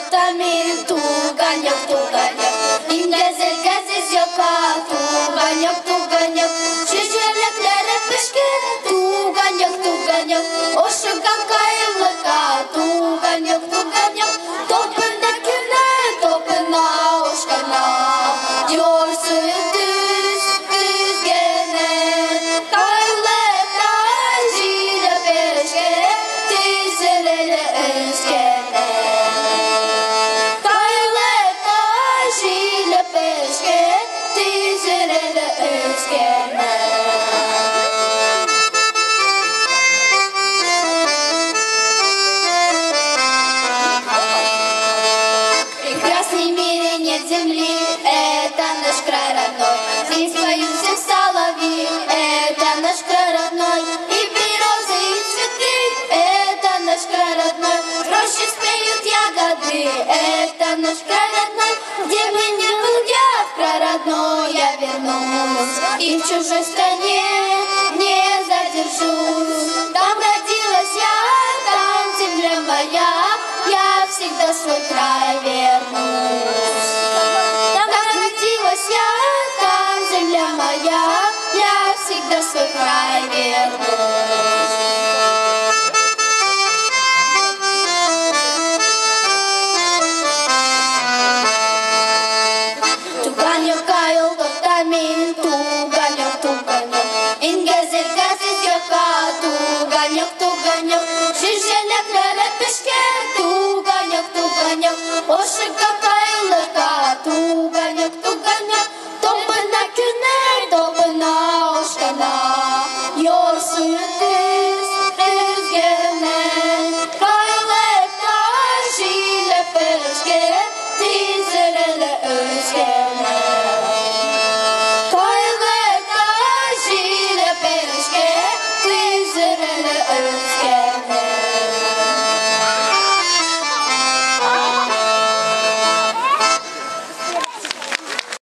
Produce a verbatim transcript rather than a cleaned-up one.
Тамин туганьок, туганьок, ингезел газез yoka, туганьок, туганьок, шешелеклere пешке, туганьок, туганьок, ошыган кайылыка, туганьок, туганьок, топына күнә, топына ошкана, диорсуй түз, түзгене, кайлыка жиле пешке, тизелеле өзгене. Прекрасный мире нет земли, это наш край родной. Здесь поют все соловьи, это наш край родной. И березы, и цветы, это наш край родной. В роще спеют ягоды, это наш край родной. Где бы ни был я, в край родной я вернусь. И в чужой стране не задержусь. Там родилась я, там земля моя, я всегда свой край вернусь. Там родилась я, там земля моя, я всегда свой край вернусь. Туганьок кайылдык тамин, туганьок, туганьок, ингезел газез yoka, туганьок, туганьок, шишелеклere пешке, туганьок, туганьок, ошыган кайылыка, туганьок, туганьок, топына күнә, топына ошкана, йорсуй түз, түзгене, кайылыка жиле пешке, тизелеле өзгене. Кайлыка жиле пешке, тизелеле өзгене.